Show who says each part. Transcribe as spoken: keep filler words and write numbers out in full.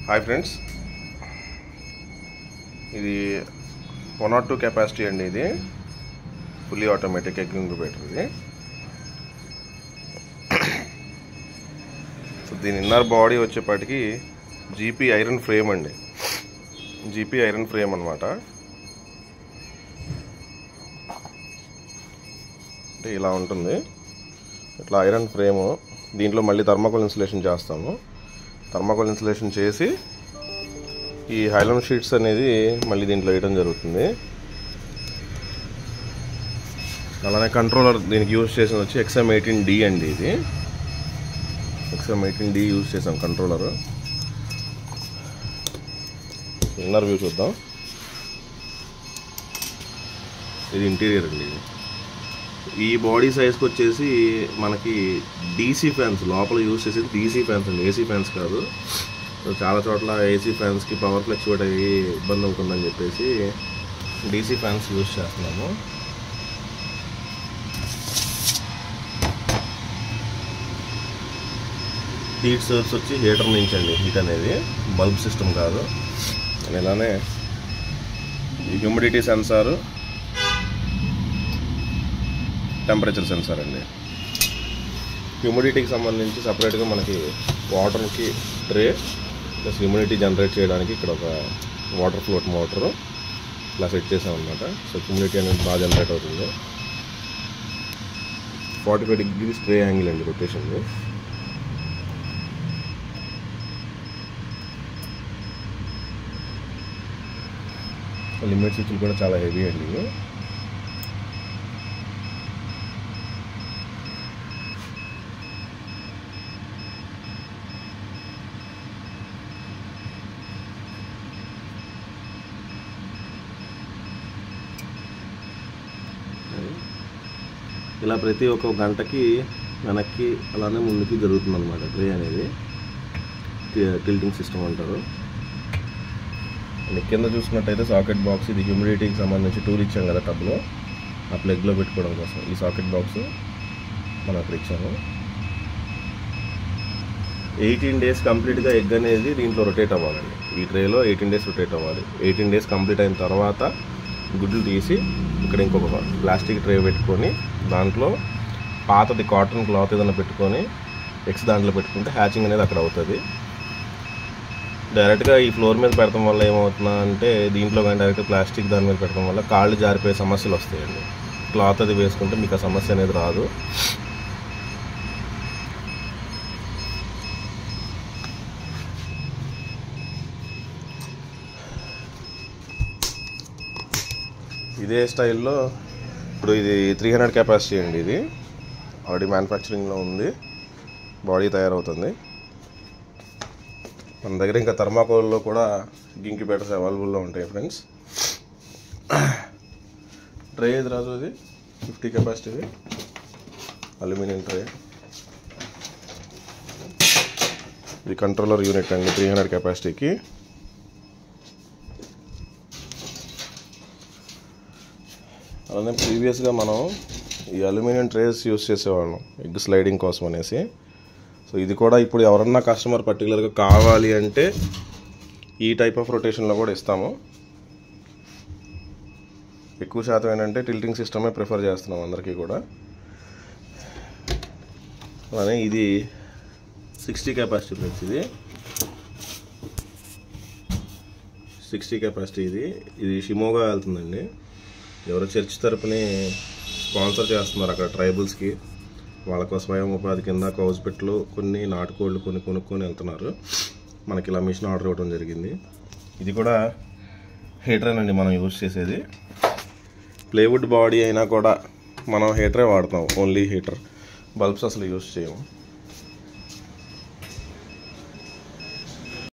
Speaker 1: Hi friends, ఇది one not two capacity అండి. ఇది ఫుల్లీ ఆటోమేటిక్ ఎగ్ ఇంక్యుబేటర్. ఇది సో దీని ఇన్నర్ బాడీ వచ్చేపాటికి జీపీ ఐరన్ ఫ్రేమ్ అండి. జీపీ ఐరన్ ఫ్రేమ్ అనమాట. అంటే ఇలా ఉంటుంది, ఇట్లా ఐరన్ ఫ్రేము. దీంట్లో మళ్ళీ థర్మాకోల్ ఇన్సులేషన్ చేస్తాము. థర్మాకోల్ ఇన్సులేషన్ చేసి ఈ హైలమ్ షీట్స్ అనేది మళ్ళీ దీంట్లో వేయడం జరుగుతుంది. అలానే కంట్రోలర్ దీనికి యూజ్ చేసిన వచ్చి ఎక్స్ఎం ఎయిటీన్ డి అండి. ఇది ఎక్స్ఎం ఎయిటీన్ డి యూజ్ చేసాం కంట్రోలర్. ఇన్నర్ వ్యూ చూద్దాం. ఇది ఇంటీరియర్ అండి. ఈ బాడీ సైజ్కి వచ్చేసి మనకి డీసీ ఫ్యాన్స్ లోపల యూజ్ చేసేది డీసీ ఫ్యాన్స్ అండి, ఏసీ ఫ్యాన్స్ కాదు. చాలా చోట్ల ఏసీ ఫ్యాన్స్కి పవర్ ఫ్లక్చువేట్ అయ్యి ఇబ్బంది అవుతుందని చెప్పేసి డీసీ ఫ్యాన్స్ యూజ్ చేస్తున్నాము. హీట్ సోర్స్ వచ్చి హీటర్ నుంచి అండి. హీట్ అనేది బల్బ్ సిస్టమ్ కాదు. ఇలానే ఈ హ్యూమిడిటీ సెన్సారు, టెంపరేచర్ సెన్సార్ అండి. హ్యూమిడిటీకి సంబంధించి సపరేట్గా మనకి వాటర్కి ట్రే ప్లస్ హ్యూమిడిటీ జనరేట్ చేయడానికి ఇక్కడ ఒక వాటర్ ఫ్లోట్ మోటరు ఇలా సెట్ చేసాం అనమాట. సో హ్యూమిడిటీ అనేది బాగా జనరేట్ అవుతుంది. Forty five degrees tray angle అండి రొటేషన్ది. లిమిట్ స్విచ్లు కూడా చాలా హెవీ అండి. ఇలా ప్రతి ఒక్క గంటకి వెనక్కి అలానే ముందుకి జరుగుతుంది అనమాట ట్రే అనేది. టిల్టింగ్ సిస్టమ్ అంటారు. కింద చూసుకున్నట్టయితే సాకెట్ బాక్స్. ఇది హ్యూమిడిటీకి సంబంధించి టూల్ ఇచ్చాం కదా టబ్లో, ఆ ప్లగ్లో పెట్టుకోవడం కోసం ఈ సాకెట్ బాక్స్ మనం అక్కడ ఇచ్చాము. ఎయిటీన్ డేస్ కంప్లీట్గా ఎగ్ అనేది దీంట్లో రొటేట్ అవ్వాలండి. ఈ ట్రేలో ఎయిటీన్ డేస్ రొటేట్ అవ్వాలి. ఎయిటీన్ డేస్ కంప్లీట్ అయిన తర్వాత గుడ్లు తీసి ఇక్కడ ఇంకొక ప్లాస్టిక్ ట్రే పెట్టుకొని దాంట్లో పాతది కాటన్ క్లాత్ ఏదైనా పెట్టుకొని ఎగ్స్ దాంట్లో పెట్టుకుంటే హ్యాచింగ్ అనేది అక్కడ అవుతుంది. డైరెక్ట్గా ఈ ఫ్లోర్ మీద పెడతాం వల్ల ఏమవుతుందా అంటే దీంట్లో కానీ డైరెక్ట్ ప్లాస్టిక్ దాని మీద పెట్టడం వల్ల కాళ్ళు జారిపోయే సమస్యలు వస్తాయండి. క్లాత్ అది వేసుకుంటే మీకు ఆ సమస్య అనేది రాదు. ఇదే స్టైల్లో ఇప్పుడు ఇది త్రీ హండ్రెడ్ కెపాసిటీ అండి. ఇది ఆల్రెడీ మ్యానుఫ్యాక్చరింగ్లో ఉంది, బాడీ తయారవుతుంది. మన దగ్గర ఇంకా థర్మాకోల్లో కూడా ఇంక్యుబేటర్స్ అవైలబుల్లో ఉంటాయి ఫ్రెండ్స్. ట్రే ఇది రాజు, ఇది ఫిఫ్టీ కెపాసిటీది అల్యూమినియం ట్రే. ఇది కంట్రోలర్ యూనిట్ అండి త్రీ హండ్రెడ్ కెపాసిటీకి. అలానే ప్రీవియస్గా మనం ఈ అల్యూమినియం ట్రేస్ యూస్ చేసేవాళ్ళం ఎగ్ స్లైడింగ్ కోసం అనేసి. సో ఇది కూడా ఇప్పుడు ఎవరన్నా కస్టమర్ పర్టికులర్గా కావాలి అంటే ఈ టైప్ ఆఫ్ రొటేషన్లో కూడా ఇస్తాము. ఎక్కువ శాతం ఏంటంటే టిల్టింగ్ సిస్టమే ప్రిఫర్ చేస్తున్నాం అందరికీ కూడా. అలానే ఇది సిక్స్టీ కెపాసిటీ ఫ్రెండ్స్. ఇది సిక్స్టీ కెపాసిటీ. ఇది ఇది షిమోగా వెళ్తుందండి. ఎవరో చర్చ్ తరపుని స్పాన్సర్ చేస్తున్నారు అక్కడ ట్రైబల్స్కి. వాళ్ళకు స్వయం ఉపాధి కింద కౌజ్ పెట్లు కొన్ని నాటుకోళ్ళు కొన్ని కొనుక్కొని వెళ్తున్నారు. మనకి ఇలా మిషన్ ఆర్డర్ ఇవ్వడం జరిగింది. ఇది కూడా హీటర్ అండి మనం యూజ్ చేసేది. ప్లేవుడ్ బాడీ అయినా కూడా మనం హీటరే వాడతాం, ఓన్లీ హీటర్. బల్బ్స్ అసలు యూజ్ చేయము.